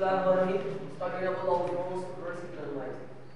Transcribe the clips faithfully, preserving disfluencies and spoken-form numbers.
Bismillahirrahmanirrahim. Starting about outcomes, vertical lines.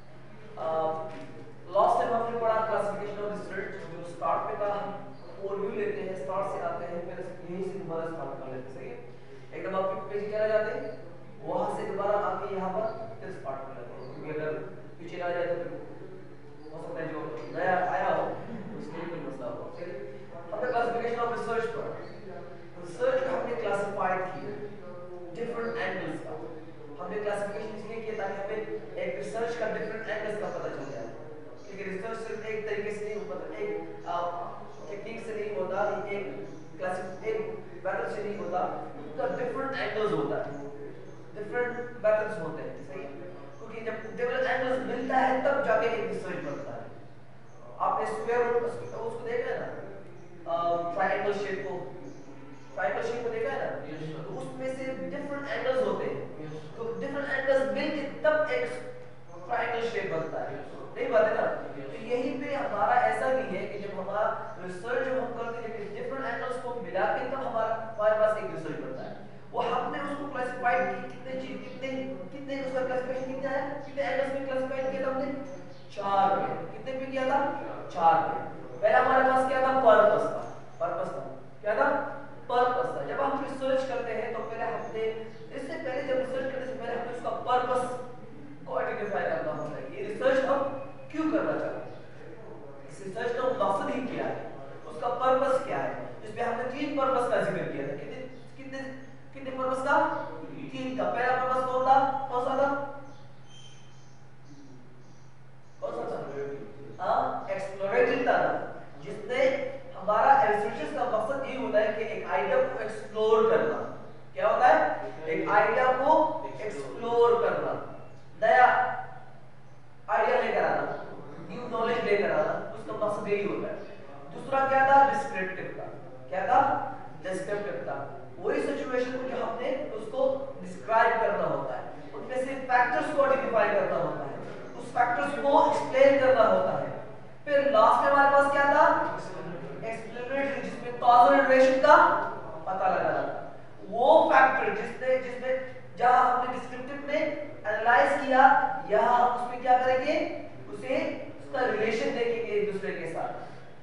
Last time हमने पढ़ा classification of research, जो start में था हम ओवरव्यू लेते हैं, स्टार्ट से आते हैं, फिर यहीं से दोबारा स्टार्ट कर लेते हैं। सही है, एकदम आप पेज चला जाते हैं, वहां से दोबारा आके यहाँ पर फिर स्टार्ट कर लेते हैं, क्योंकि अगर पीछे आ जाए तो फिर हो सकता है जो नया आया हो उसके लिए कोई मसला हो। हमने क्लासिफिकेशन ऑफ रिसर्च पढ़ा। रिसर्च को हमने क्लासिफाइड किया डिफरेंट एंगल्स का। हमने क्लासिफिकेशन इसलिए किया ताकि हमें एक रिसर्च का डिफरेंट एंगल्स का पता चल जाए, क्योंकि रिसर्च सिर्फ एक तरीके से नहीं होता, एक टेक्निक से नहीं होता, एक क्लासिक एक मेथड से नहीं होता, उसका डिफरेंट एंगल्स होता है, डिफरेंट मेथड्स होते हैं। सही, क्योंकि जब डिफरेंट एंगल्स मिलता है तब जाके एक रिसर्च बनता है। आपने स्क्वायर रूट उसको देखा है ना, ट्रायंगल शेप को ट्रायंगल शेप को देखा है ना, तो उसमें से डिफरेंट एंगल्स होते हैं, तो डिफरेंट एंगल्स मिलके तब एक ट्रायंगल शेप बनता है। नहीं बात है ना, तो यही पे हमारा ऐसा भी है कि जब हमारा रिसर्च जो हम करते हैं डिफरेंट एंगल्स को मिला के तब हमारा हमारे पास एक रिसर्च बनता है। वो हमने उसको क्लासिफाइड की कितने चीज कितने कितने उसका क्लासिफिकेशन कितना है, कितने एंगल्स में क्लासिफाइड किया था हमने, चार में। कितने पे किया था, चार में। पहला हमारे पास क्या था, पर्पस था, पर्पस था क्या था, पर्पस था। जब हम रिसर्च करते हैं तो पहले हमने इससे पहले जब रिसर्च करने से पहले हमें उसका पर्पस को आइडेंटिफाई करना होता है। ये रिसर्च हम क्यों करना चाहते हैं, इस रिसर्च का मकसद ही क्या है, उसका पर्पस क्या है। इसमें हमने तीन पर्पस का जिक्र किया था। कितने कितने कितने पर्पस का, तीन का। पहला पर्पस कौन था, कौन सा था, कौन सा था, हां एक्सप्लोरेटरी था, जिसने हमारा रिसर्च का मकसद ये होता है कि एक आइडिया को एक्सप्लोर करना। क्या होता है, एक आइडिया को एक्सप्लोर करना, नया आइडिया लेकर आना, न्यू नॉलेज लेकर आना, उसका मकसद यही होता है। दूसरा क्या था, डिस्क्रिप्टिव था। क्या था, डिस्क्रिप्टिव था। वही सिचुएशन को जो हमने उसको डिस्क्राइब करना होता है, उनमें से फैक्टर्स को आइडेंटिफाई करना होता है, उस फैक्टर्स को एक्सप्लेन करना होता है। फिर लास्ट में हमारे पास क्या था, एक्सप्लेनेटरी, जिसमें कॉजल रिलेशन का पता लगाना था। वो फैक्टर जिसने जिसमें जहां हमने डिस्क्रिप्टिव में एनालाइज किया, यहां हम उसमें क्या करेंगे, उसे उसका रिलेशन देखेंगे एक दूसरे के साथ।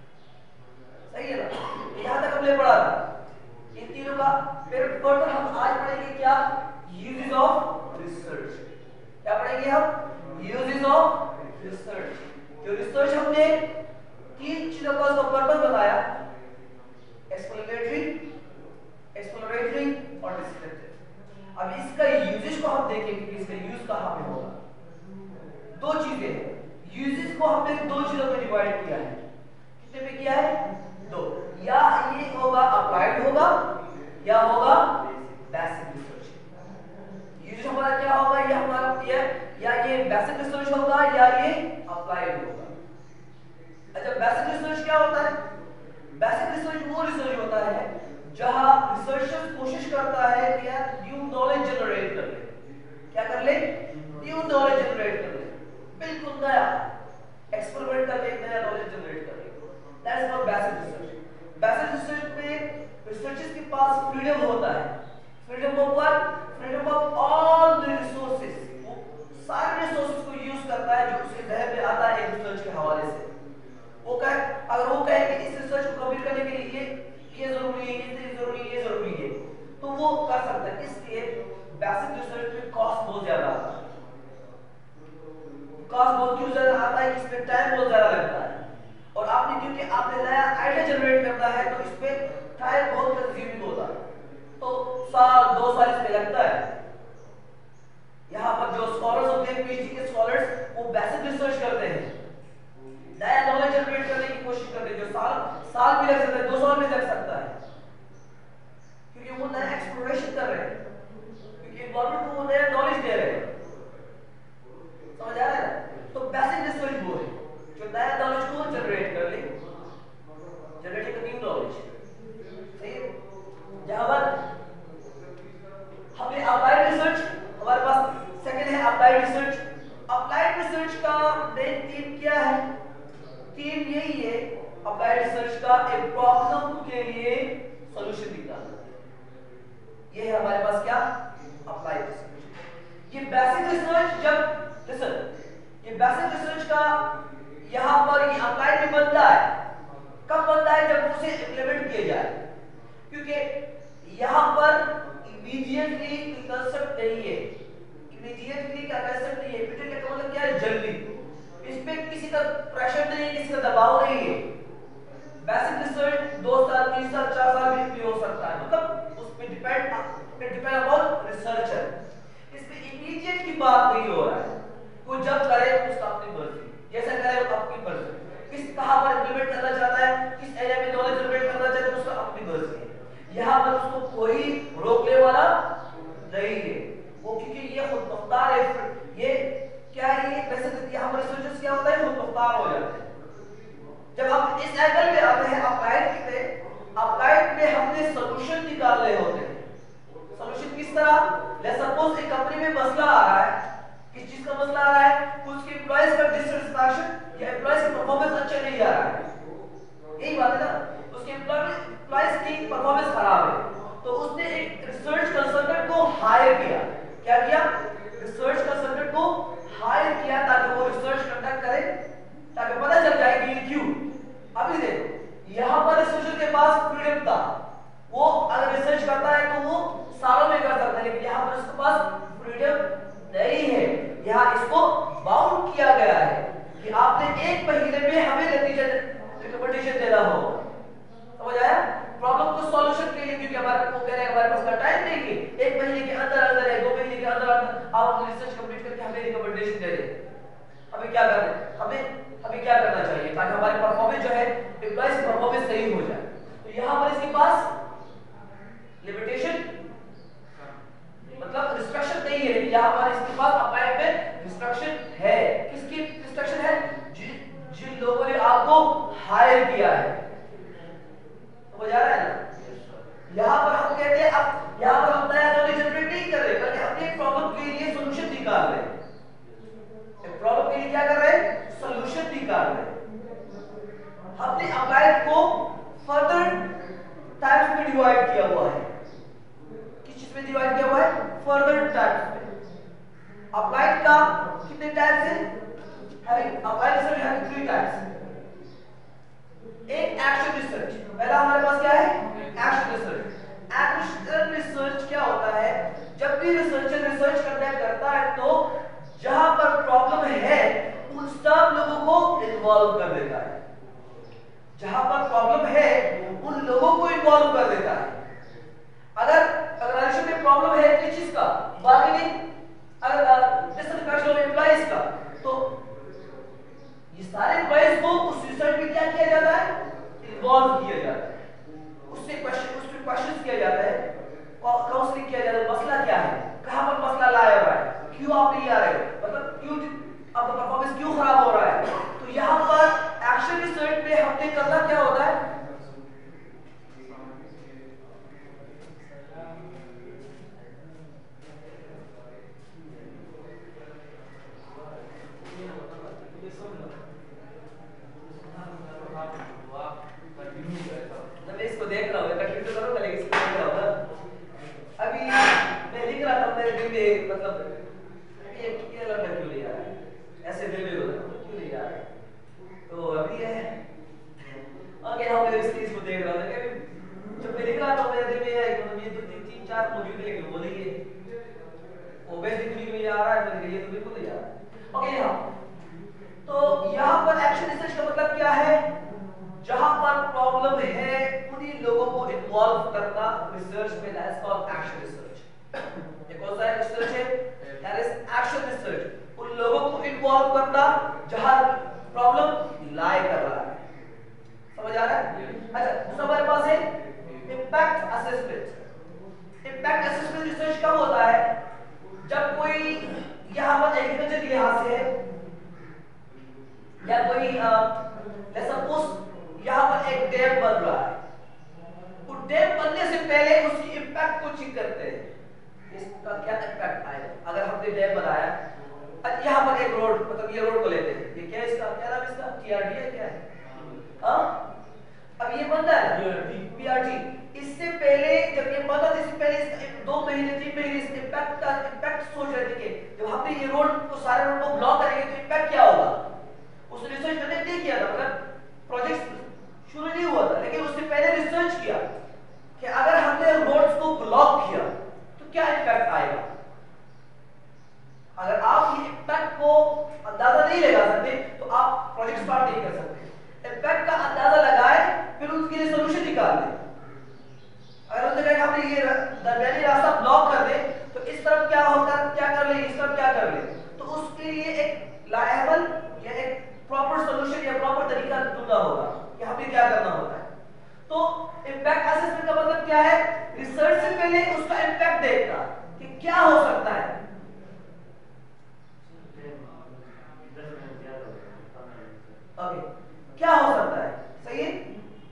सही है ना, यहां तक हमने पढ़ा था इन तीनों का। फिर फर्दर हम आज पढ़ेंगे क्या, यूजेस ऑफ रिसर्च। क्या पढ़ेंगे हम, यूजेस ऑफ रिसर्च। जो रिसर्च हमने तीन चीजों का उसका पर्पस बताया, एक्सप्लोरेटरी, एक्सप्लोरेटरी और डिस्क्रिप्टिव। अब इसका यूजेस को हम देखेंगे कि इसका यूज कहां पे होगा। दो चीजें हैं, यूजेस को हमने दो चीजों में डिवाइड किया है। कितने पे किया है, दो। या ये होगा अप्लाइड होगा या होगा बेसिक रिसर्च। यूजेस हमारा क्या होगा, ये हमारा ये या ये बेसिक रिसर्च होगा या ये अप्लाइड होगा। अच्छा, बेसिक रिसर्च क्या होता है, बेसिक रिसर्च वो रिसर्च होता है जहां रिसर्चर कोशिश करता है कि यार न्यू नॉलेज जनरेट कर ले। क्या कर ले, न्यू नॉलेज जनरेट कर ले, बिल्कुल नया एक्सपेरिमेंट करके एक नया नॉलेज जनरेट कर ले। That is called basic research. Basic research में रिसर्चर्स के पास फ्रीडम होता है, freedom of what, freedom of all the resources. वो सारे रिसोर्सेज को यूज करता है जो उसके जहन में आता है एक रिसर्च के हवाले से। वो कहे, अगर वो कहे कि इस रिसर्च को कंप्लीट करने के लिए ये ये जरूरी है, ये जरूरी है, ये जरूरी है, तो वो कर सकता है। इसलिए बेसिक रिसर्च में कॉस्ट बहुत ज्यादा आता है। कॉस्ट बहुत क्यों ज्यादा आता है, इसमें टाइम बहुत ज्यादा लगता है, और आपने क्योंकि आपने नया आइडिया जनरेट करना है तो इसमें टाइम बहुत कंज्यूमिंग होता है, तो साल दो साल इसमें लगता है। यहाँ पर जो स्कॉलर्स होते हैं, पीएचडी के स्कॉलर्स, वो बेसिक रिसर्च करते हैं, नया नॉलेज जनरेट करने की कोशिश करते हैं, जो साल साल भी लग सकता है, दो साल भी लग सकता है, क्योंकि वो नया एक्सप्लोरेशन कर रहे हैं, क्योंकि गवर्नमेंट को वो नया नॉलेज दे रहे हैं। समझ आ रहा है ना, तो बेसिक रिसर्च वो है जो नया नॉलेज को जनरेट कर ले, जनरेटिंग न्यू नॉलेज। सही, जहां पर हमने अप्लाइड रिसर्च, हमारे पास सेकंड है अप्लाइड रिसर्च। अप्लाइड रिसर्च का मेन थीम क्या है, थीम यही है अप्लाइड रिसर्च का, एक प्रॉब्लम के लिए सॉल्यूशन निकालना। ये है हमारे पास क्या, अप्लाइड रिसर्च। बेसिक रिसर्च जब लिसन, ये बेसिक रिसर्च का यहाँ पर ये अप्लाइड में बनता है, कब बनता है? जब उसे इम्प्लीमेंट किया जाए, क्योंकि यहाँ पर इमीडिएटली कंसेप्ट नहीं है, इमीडिएटली का कंसेप्ट नहीं है, इमीडिएटली का मतलब क्या है? जल्दी, इस पे किसी का प्रेशर नहीं है, किसी का दबाव नहीं है। बेसिक रिसर्च दो साल, तीन साल, चार साल भी हो सकता है, मतलब उस पे डिपेंड डिपेंड अपॉन रिसर्चर। इस पे इमीडिएट की बात नहीं हो रहा है, कोई जब करे उसका अपनी मर्जी, जैसा करे वो अपनी मर्जी, किस कहां पर इंप्लीमेंट करना चाहता है, किस एरिया में नॉलेज जनरेट करना चाहता है, उसका अपनी मर्जी है। यहाँ पर उसको कोई रोकने वाला नहीं है, वो क्योंकि ये खुद मुख्तार है। ये क्या है? ये वैसे यहाँ पर रिसर्चर्स क्या होता है? खुद मुख्तार हो जाते हैं। जब हम इस एंगल पे आते हैं अप्लाइड पे, अप्लाइड में हमने सॉल्यूशन निकालने होते हैं। सॉल्यूशन किस तरह? लेट्स सपोज एक कंपनी में मसला आ रहा है, किस चीज का मसला आ रहा है? उसके एम्प्लॉइज का डिससैटिस्फैक्शन या एम्प्लॉइज की परफॉर्मेंस अच्छा नहीं जा रहा है, यही बात है ना, उसके एम्प्लॉइज की परफॉर्मेंस खराब है, तो उसने एक रिसर्च कंसल्टेंट को हायर किया। क्या किया? रिसर्च कंसल्टेंट को हायर किया ताकि वो रिसर्च कंडक्ट करे, ताकि पता चल जाए कि ये क्यों। अभी देखो यहाँ पर रिसर्चर के पास फ्रीडम था, वो अगर रिसर्च करता है तो वो सालों में कर सकता है, लेकिन यहाँ पर उसके पास फ्रीडम नहीं है। यहाँ इसको बाउंड किया गया है कि आपने एक महीने में हमें नतीजा रिकमेंडेशन देना होगा। समझ आया? प्रॉब्लम को सॉल्यूशन के लिए, क्योंकि हमारे को कह रहे हैं हमारे पास टाइम नहीं है, एक महीने के अंदर अंदर है, दो महीने के अंदर अंदर आप अपनी रिसर्च कंप्लीट करके हमें रिकमेंडेशन दे दें। हमें क्या करना है? हमें हमें क्या करना चाहिए ताकि हमारी परफॉर्मेंस जो है, एम्प्लॉइज की परफॉर्मेंस सही हो जाए। तो यहाँ पर इसके पास लिमिटेशन मतलब रिस्ट्रिक्शन नहीं है, यहाँ पर इसके पास अप्लाइड में रिस्ट्रिक्शन है। किसकी रिस्ट्रिक्शन है? जिन जिन लोगों ने आपको हायर किया है। समझ आ रहा है ना? यहाँ पर हम कहते हैं अब यहाँ पर हम नया नॉलेज जनरेट नहीं कर रहे, बल्कि अपने प्रॉब्लम के लिए सॉल्यूशन निकाल रहे हैं। प्रॉब्लम के लिए क्या कर रहे हैं? सॉल्यूशन निकाल रहे हैं। हमने अप्लाइड को फर्दर टाइप्स में डिवाइड किया हुआ है। किस चीज में डिवाइड किया हुआ है? फर्दर टाइप्स में। अप्लाइड का कितने टाइप्स है? Having applied research having three types. एक एक्शन रिसर्च, पहला हमारे पास क्या है? Action research. एक्शन रिसर्च क्या होता है? जब भी रिसर्चर रिसर्च कंडक्ट करता है तो जहां पर प्रॉब्लम है उन सब लोगों को इन्वॉल्व कर देता है। जहां पर प्रॉब्लम है उन लोगों को इन्वॉल्व कर देता है। अगर ऑर्गेनाइजेशन में प्रॉब्लम है किस चीज का? बार्गेनिंग, अगर डिससैटिस्फैक्शन ऑफ एम्प्लॉइज का, तो ये सारे एम्प्लॉइज को उस रिसर्च में क्या किया जाता है? इन्वॉल्व किया जाता है। उससे क्वेश्चन उससे क्वेश्चंस किया जाता है, काउंसलिंग किया जाता है। मसला क्या है? कहां पर मसला लाया हुआ है? क्यों आप नहीं आ रहे हो? मतलब क्यों आपका परफॉर्मेंस क्यों खराब हो रहा है? तो यहाँ पर एक्शन रिसर्च में हमने करना क्या होता है? मैं इसको देख रहा हूँ, कंटिन्यू तो करूँगा लेकिन इसको देख रहा हूँ ना। अभी मैं लिख रहा था मेरे दिल में, मतलब ये ये लड़का क्यों नहीं आ रहा है? ऐसे दिल में होता है क्यों नहीं आ रहा है? तो अभी है ओके, हम मेरे स्क्रीन को देख रहा था कि जब मैं लिख रहा था मेरे दिल में है मतलब ये तो तीन तीन चार मौजूद है लेकिन वो नहीं है, वो बेसिकली क्यों नहीं आ रहा है? तो ये तो बिल्कुल नहीं आ रहा है। ओके यहाँ तो यहाँ पर एक्शन रिसर्च का मतलब क्या है? जहां पर प्रॉब्लम है उन्हीं लोगों को इन्वॉल्व करना रिसर्च में, दैट्स कॉल्ड एक्शन रिसर्च। ये कौन सा रिसर्च है? That is action research. उन लोगों को इन्वॉल्व करना जहां प्रॉब्लम लाई कर रहा है। समझ आ रहा है? अच्छा, दूसरा हमारे पास है impact assessment. Impact assessment research कब होता है? जब कोई यहां पर एग्रीकल्चर के लिहाज से है या कोई लेट्स सपोज यहाँ पर एक डैम बन रहा है, वो डैम बनने से पहले उसकी इंपैक्ट को चेक करते हैं, इसका क्या इंपैक्ट आएगा। अगर हमने डैम बनाया, अच्छा यहाँ पर एक रोड, मतलब ये रोड को लेते हैं, ये क्या इसका क्या नाम इसका? टीआरडी है क्या है? हाँ, अब ये बनता है पीआरटी। इससे पहले जब ये बना था, इससे पहले इसका दो महीने तीन महीने इस इम्पैक्ट का इम्पैक्ट सोच रहे थे कि जब हमने ये रोड को सारे रोड को ब्लॉक करेंगे तो इम्पैक्ट क्या होगा। उस रिसर्च मैंने नहीं किया था, मतलब प्रोजेक्ट शुरू नहीं हुआ था, लेकिन उससे पहले रिसर्च किया कि अगर हमने रोड्स को ब्लॉक किया तो क्या इम्पैक्ट आएगा। अगर आप ये इम्पैक्ट को अंदाजा नहीं लगा सकते तो आप प्रोजेक्ट स्टार्ट नहीं कर सकते। इम्पैक्ट का अंदाजा लगाए फिर उसके लिए सोल्यूशन निकाल दें। अगर उन्होंने कहा हमने ये दरमियानी रास्ता ब्लॉक कर दे तो इस तरफ क्या होगा, क्या कर ले, इस तरफ क्या कर ले, तो उसके लिए एक लाएबल या एक प्रॉपर सॉल्यूशन या प्रॉपर तरीका ढूंढना होगा कि हमें क्या करना होता है। तो इम्पैक्ट असेसमेंट का मतलब क्या है, रिसर्च से पहले उसका इम्पैक्ट देखना कि क्या हो सकता है। ओके, क्या हो सकता है, सही है।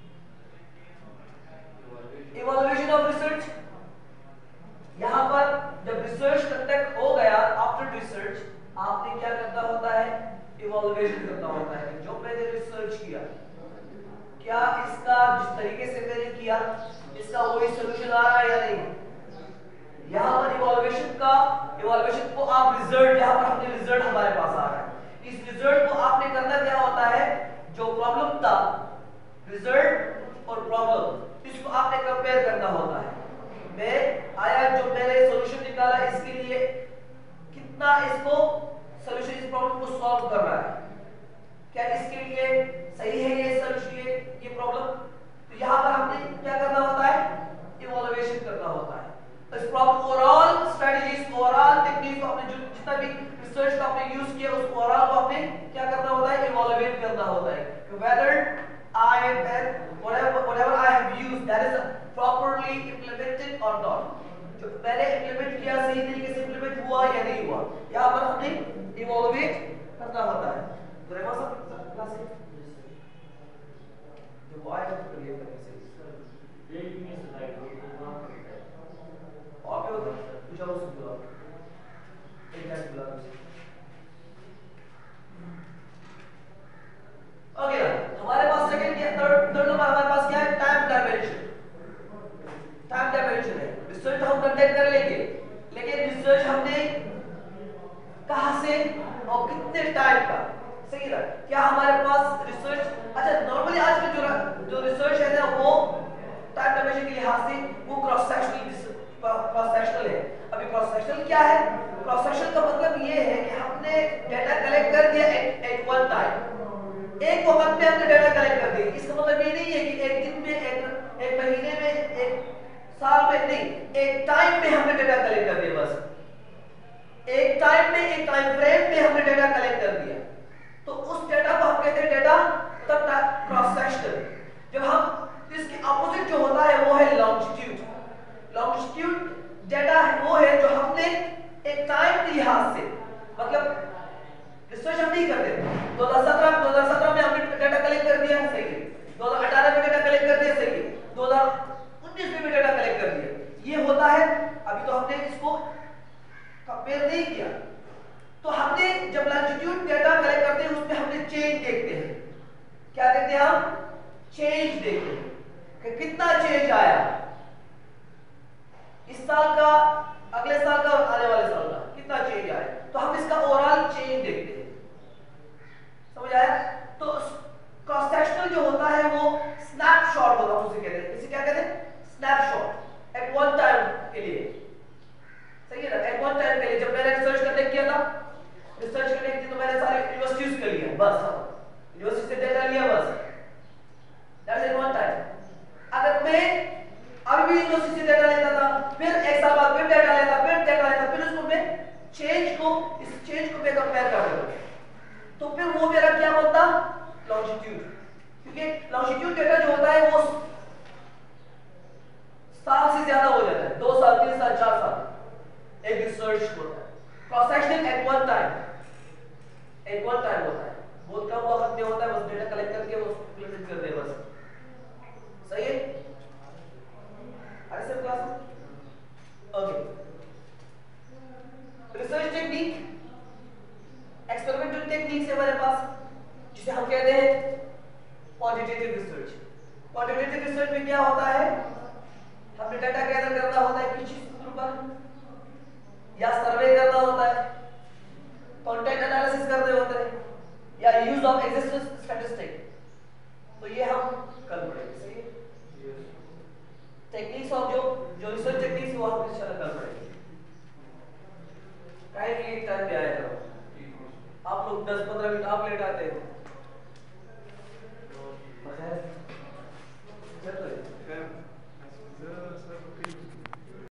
इवैल्यूएशन ऑफ रिसर्च, यहां पर जब रिसर्च कंडक्ट हो गया, आफ्टर रिसर्च आपने क्या करना होता है, इवैल्यूएशन करना होता है। जो मैंने रिसर्च किया क्या इसका जिस तरीके से मैंने किया इसका वही सॉल्यूशन आ रहा है या नहीं। यहां पर इवैल्यूएशन का इवैल्यूएशन को आप रिजल्ट, यहां पर हमने रिजल्ट हमारे पास आ रहा है, इस रिजल्ट को आपने करना क्या होता है, जो प्रॉब्लम था रिजल्ट और प्रॉब्लम इसको आपने कंपेयर करना होता है। मैं आया जो मैंने सॉल्यूशन निकाला इसके लिए कितना इसको सॉल्यूशन इस प्रॉब्लम को सॉल्व कर रहा है, क्या इसके लिए सही है ये सॉल्यूशन ये ये प्रॉब्लम। तो यहां पर हमने क्या करना होता है, इवैल्यूएशन करना होता है। इस problem overall strategies overall technique को आपने जो जितना भी रिसर्च का आपने यूज किया उस ओवरऑल को आपने क्या करना होता है, इवैल्यूएट करना होता है कि whether I have whatever whatever I have used that is properly implemented or not। जो मैंने implement किया सही तरीके से implement हुआ या नहीं हुआ, यहाँ पर हमने evaluate करना होता है। तो रेमा सब क्लास है जो वो आया तो ये करने से ये भी नहीं सुनाई दो और क्या होता है कुछ और सुन लो एक टाइम बुला दो। ओके okay, हमारे पास सेकंड के थर्ड थर्ड नंबर हमारे पास क्या है, टाइम डायमेंशन। टाइम डायमेंशन है, रिसर्च हम कंडक्ट कर लेंगे लेकिन रिसर्च हमने कहां से और कितने टाइम का, सही है। क्या हमारे पास रिसर्च, अच्छा नॉर्मली आज में जो जो रिसर्च है ना वो टाइम डायमेंशन के लिहाज से वो क्रॉस सेक्शनल क्रॉस सेक्शनल है। अभी क्रॉस सेक्शनल क्या है, क्रॉस सेक्शनल का मतलब ये है कि हमने डेटा कलेक्ट कर दिया एट एट वन टाइम, एक वक्त में हमने डेटा कलेक्ट कर दिया। इसका मतलब ये नहीं है कि एक दिन में एक एक महीने में एक साल में नहीं, एक टाइम में हमने डेटा कलेक्ट कर दिया, बस एक टाइम में एक टाइम फ्रेम में हमने डेटा कलेक्ट कर दिया। तो उस डेटा को हम कहते हैं डेटा मतलब क्रॉस सेक्शनल। जब हम इसके अपोजिट जो होता है वो है लॉन्जिट्यूड। लॉन्जिट्यूड डेटा वो है जो हमने एक टाइम के लिहाज से, मतलब रिसर्च हम नहीं करते दो हज़ार सत्रह दो हज़ार सत्रह में हमने डेटा कलेक्ट कर दिया, सही है। दो हज़ार अठारह में डेटा कलेक्ट कर दिया, सही है। दो हज़ार उन्नीस में भी डेटा कलेक्ट कर दिया, ये होता है। अभी तो हमने इसको कंपेयर नहीं किया। तो हमने जब लॉन्जिट्यूड डेटा कलेक्ट करते हैं उसमें हमने चेंज देखते हैं, क्या देखते हैं हम, चेंज देखते हैं कि कितना चेंज आया इस साल का, अगले साल का और आने वाले साल का कितना चेंज आया। तो हम इसका ओवरऑल चेंज देखते हैं, समझ आया। तो क्रॉस सेक्शनल जो होता है वो स्नैपशॉट होता है, उसे कहते हैं, इसे क्या कहते हैं, स्नैपशॉट एट वन टाइम के लिए, सही है ना। एट वन टाइम के लिए जब मैंने रिसर्च करने किया था, रिसर्च करने की तो मैंने सारे यूनिवर्सिटीज के लिए बस यूनिवर्सिटी से डेटा लिया बस, दैट्स एट वन टाइम। अगर मैं अभी भी यूनिवर्सिटी से डेटा लेता था, फिर एक साल बाद फिर डेटा लेता, फिर डेटा लेता, फिर उसको मैं चेंज को इस चेंज को मैं कंपेयर कर देता, तो फिर वो मेरा क्या बनता, लॉन्जिट्यूड। क्योंकि लॉन्जिट्यूड डेटा जो होता है वो साल से ज्यादा हो जाता है, दो साल तीन साल चार साल एक रिसर्च होता है। Cross sectional at one time at one time होता है, बहुत कम वक्त में होता है, बस डेटा कलेक्ट करके उसको इम्प्लीमेंट कर दे बस, सही है। अरे sir class okay. Research technique, experimental techniques है हमारे पास जिसे हम कहते हैं क्वांटिटेटिव रिसर्च। या सर्वे करना होता है, कंटेंट एनालिसिस करते होते हैं, या यूज ऑफ एग्जिस्टिंग स्टैटिस्टिक, तो ये हम कल पढ़ेंगे। सही है, टेक्निक्स ऑफ जो जो रिसर्च टेक्निक्स वो हम इंशाल्लाह कल पढ़ेंगे। काइंडली एक टाइम पे आया करो, आप लोग दस पंद्रह मिनट आप लेट आते हो।